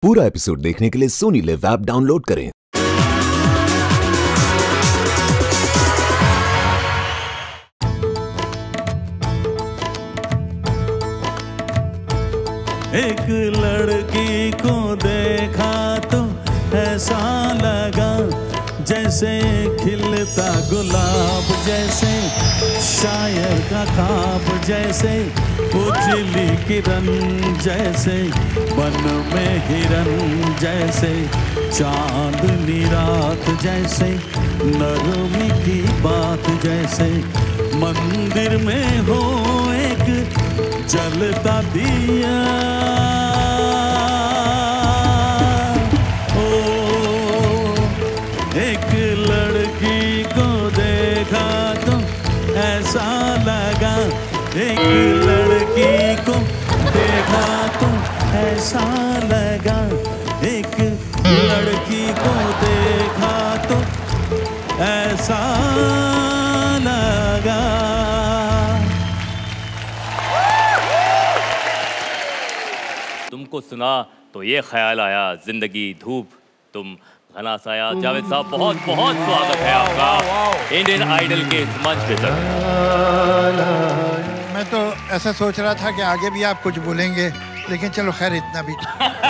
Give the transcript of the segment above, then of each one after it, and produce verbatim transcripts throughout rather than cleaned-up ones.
पूरा एपिसोड देखने के लिए सोनी लिव ऐप डाउनलोड करें। एक लड़की को देखा तो ऐसा लगा जैसे खिलता गुलाब, जैसे शायर का ख्वाब, जैसे उजली किरण, जैसे बन में हिरन, जैसे चांदनी रात, जैसे नरमी की बात, जैसे मंदिर में हो एक जलता दिया। एक लड़की को देखा तो ऐसा लगा, एक लड़की को देखा तो ऐसा लगा, एक लड़की को देखा तो ऐसा लगा। तुमको सुना तो ये ख्याल आया, जिंदगी धूप तुम घना साया। जावेद साहब बहुत बहुत स्वागत है आपका इंडियन आइडल के मंच पे सर। मैं तो ऐसा सोच रहा था कि आगे भी आप कुछ बोलेंगे, लेकिन चलो खैर इतना भी।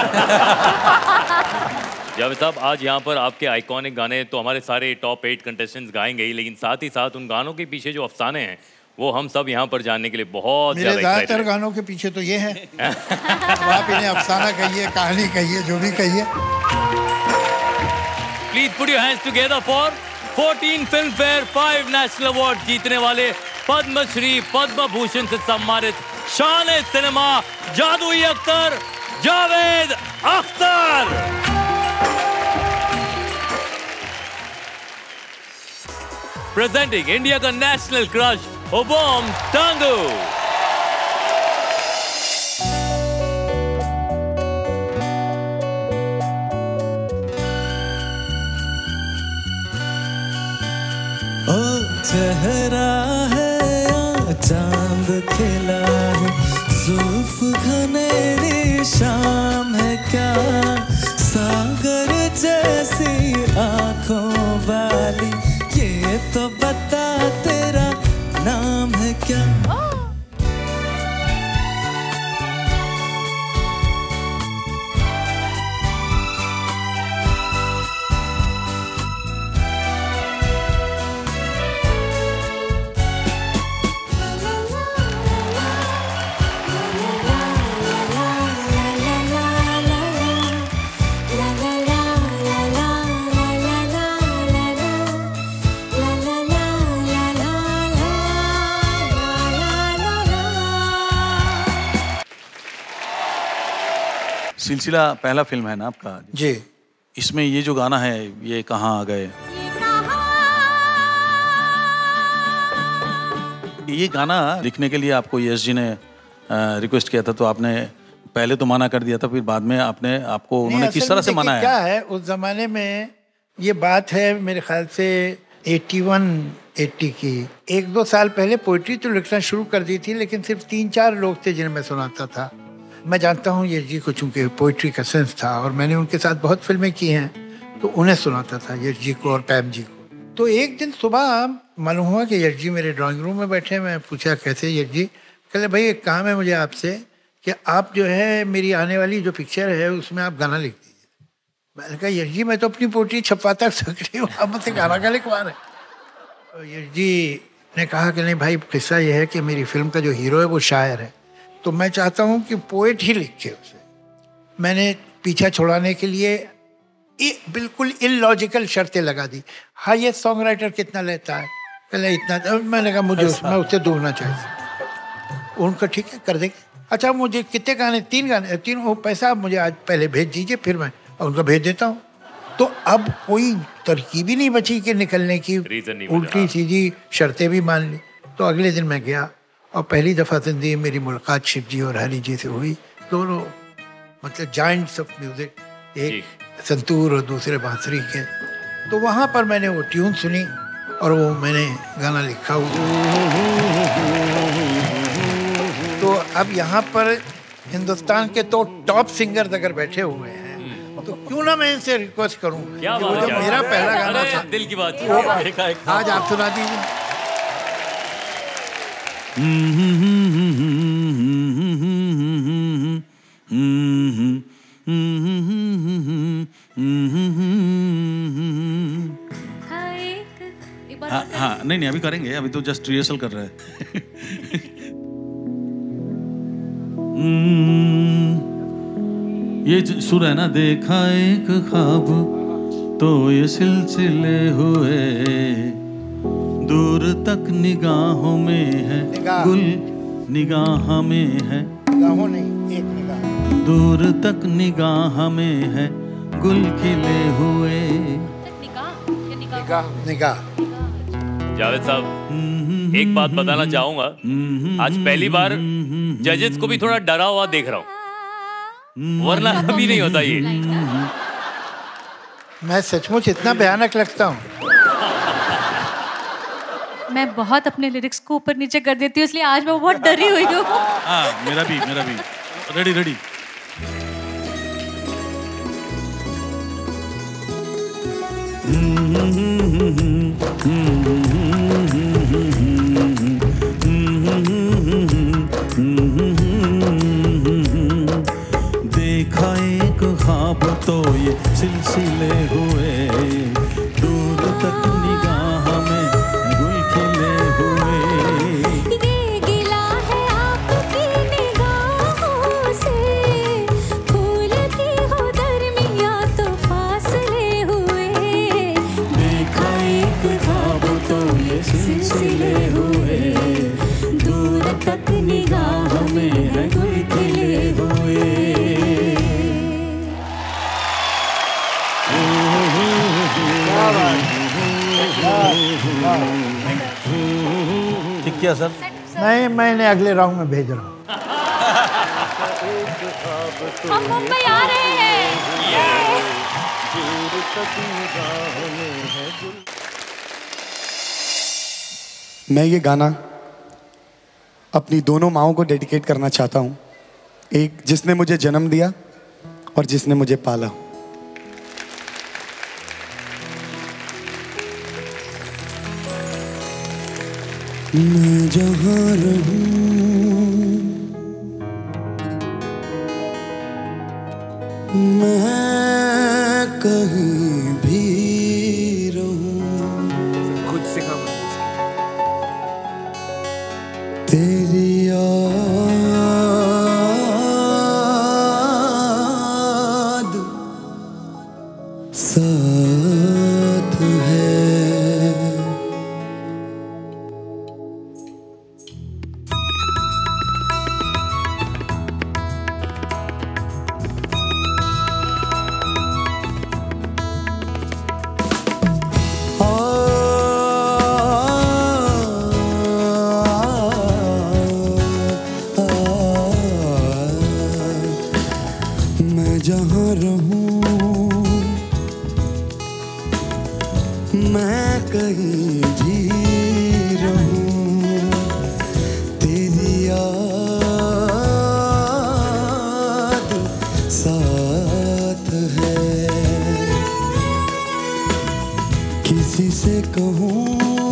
जावेद साहब आज यहाँ पर आपके आइकॉनिक गाने तो हमारे सारे टॉप एट कंटेस्टेंट्स गाएंगे ही, लेकिन साथ ही साथ उन गानों के पीछे जो अफसाने हैं वो हम सब यहाँ पर जानने के लिए बहुत मेरे ज्यादातर गानों के पीछे तो ये है। आप इन्हें अफसाना कहिए, कहानी कहिए, जो भी कहिए। Please put your hands together for fourteen film fair, five national award जीतने वाले, पद्मश्री पद्म भूषण से सम्मानित शान सिनेमा जादुई अख्तर जावेद अख्तर। प्रेजेंटिंग इंडिया का नेशनल क्रश ओबोम टांगू। चेहरा है या चांद खिला है, जुल्फ घनेरी शाम है क्या, सागर जैसी आंखों वाली, ये तो बता तेरा नाम है क्या। सिलसिला पहला फिल्म है ना आपका जी। इसमें ये जो गाना है ये कहाँ आ गए, ये गाना लिखने के लिए आपको यश जी ने रिक्वेस्ट किया था, तो आपने पहले तो मना कर दिया था, फिर बाद में आपने आपको उन्होंने किस तरह से मनाया? क्या है उस जमाने में ये बात है मेरे ख्याल से इक्यासी अस्सी की। एक दो साल पहले पोइट्री तो लिखना शुरू कर दी थी, लेकिन सिर्फ तीन चार लोग थे जिन्हें मैं सुनाता था। मैं जानता हूँ ये जी को, चूँकि पोइट्री का सेंस था और मैंने उनके साथ बहुत फिल्में की हैं, तो उन्हें सुनाता था यश जी को और पैम जी को। तो एक दिन सुबह मालूम हुआ कि यश जी मेरे ड्राइंग रूम में बैठे। मैं पूछा कैसे यश जी? कहले भाई एक काम है मुझे आपसे कि आप जो है मेरी आने वाली जो पिक्चर है उसमें आप गाना लिख दीजिए। मैंने कहा यश जी मैं तो अपनी पोइट्री छपवाता सकती हूँ, आप मुझसे गाना क्या लिखवा रहे? तो यश जी ने कहा कि नहीं भाई, किस्सा ये है कि मेरी फिल्म का जो हीरो है वो शायर है, तो मैं चाहता हूँ कि पोएट ही लिखे उसे। मैंने पीछा छुड़ाने के लिए बिल्कुल इलॉजिकल शर्तें लगा दी। हाँ ये सॉन्ग राइटर कितना लेता है? पहले इतना। मैंने कहा मुझे उसमें उससे दूरना चाहिए। उनका ठीक है कर देंगे। अच्छा मुझे कितने गाने? तीन गाने, तीन वो पैसा आप मुझे आज पहले भेज दीजिए, फिर मैं उनका भेज देता हूँ। तो अब कोई तरकीब ही नहीं बची कि निकलने की, उल्टी सीधी शर्तें भी मान ली। तो अगले दिन मैं गया और पहली दफ़ा जिंदगी मेरी मुलाकात शिव जी और हरी जी से हुई। दोनों मतलब जाइंट्स ऑफ म्यूजिक, एक संतूर और दूसरे बांसुरी के। तो वहाँ पर मैंने वो ट्यून सुनी और वो मैंने गाना लिखा हुआ। तो अब यहाँ पर हिंदुस्तान के तो टॉप सिंगर्स अगर बैठे हुए हैं तो क्यों ना मैं इनसे रिक्वेस्ट करूं क्या कि वो बात जो है, मेरा पहला गाना अरे, था दिल की बात देखा एक आज आप सुना दीजिए। हाँ हाँ नहीं नहीं अभी करेंगे, अभी तो जस्ट रिहर्सल कर रहे हैं। ये ज- सुर है ना। देखा एक ख्वाब तो ये सिलसिले हुए, दूर तक निगाहों में है निगाह। गुल, निगाह में है, निगाहों नहीं, एक निगाह। दूर तक निगाह में है गुल खिले हुए। निगाह निगाह। जावेद साहब, एक बात बताना चाहूंगा, आज पहली बार जजेस को भी थोड़ा डरा हुआ देख रहा हूँ, वरना कभी नहीं होता ये। मैं सचमुच इतना भयानक लगता हूँ? मैं बहुत अपने लिरिक्स को ऊपर नीचे कर देती हूँ, इसलिए आज मैं बहुत डरी हुई हूँ। हाँ मेरा भी मेरा भी। Ready ready. देखा एक ख्वाब तो ये सिलसिले हुए, दूर तक निगाह में गुल खिले हुए। ये गिला है आपकी निगाहों से, फूल की हो दरमिया तो फासले हुए। देखा एक ख्वाब तो ये सिलसिले हुए, दूर तक निगाह में है गुल खिले हुए। ठीक किया सर। नहीं, मैंने अगले राउंड में भेज रहा हूँ। हम मुंबई आ रहे हैं। मैं ये गाना अपनी दोनों माँओं को डेडिकेट करना चाहता हूँ, एक जिसने मुझे जन्म दिया और जिसने मुझे पाला। मैं जहाँ रहूं, मैं कहीं भी रहूं, खुद से काम तेरी याद साथ है। मैं जहाँ रहूं, मैं कहीं भी रहूं, तेरी याद साथ है। किसी से कहूं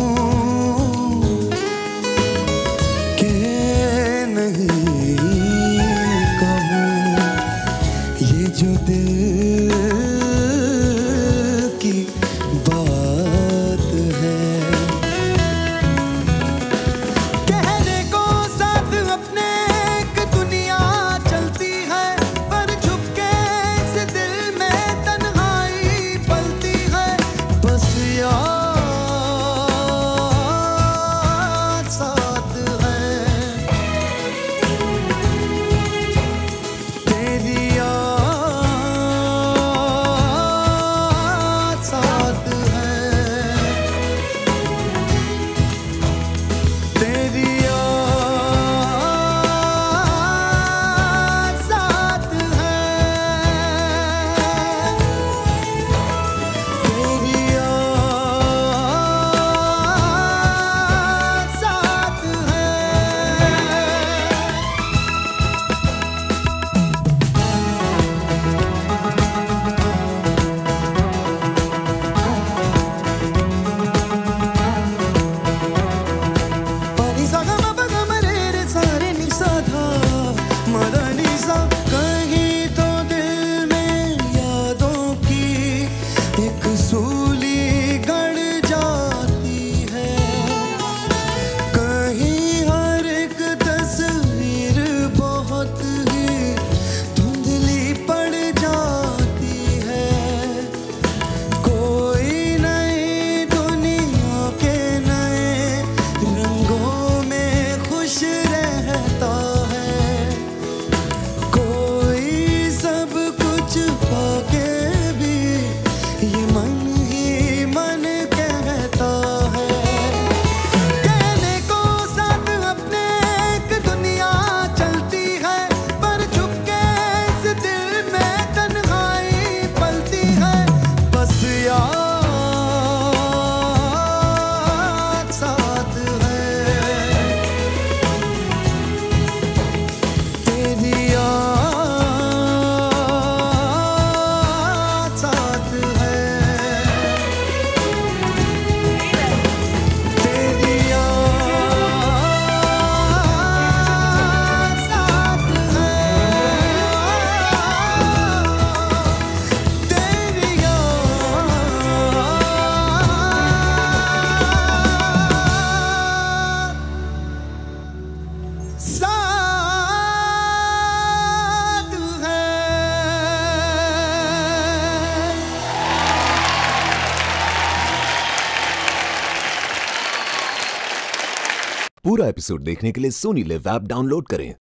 कि नहीं कहूं, ये जो दिल की बात है। कहने को साथ अपने एक दुनिया चलती है, पर छुपके इस दिल में तन्हाई पलती है। बस याद एपिसोड देखने के लिए सोनी लिव ऐप डाउनलोड करें।